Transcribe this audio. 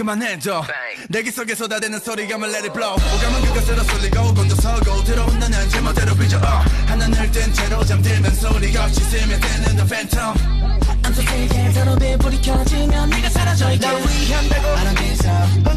그만해줘 내기 속에 쏟아대는 소리감을 let it blow 오감은 그것으로 쏠리고 곤두서고 들어온 너는 제멋대로 삐져 하늘을 뜬 채로 잠들면 소리 없이 스며드는 the phantom I'm so sick 서로 불이 켜지면 네가 사라져 있게 날 위한다고 I don't think so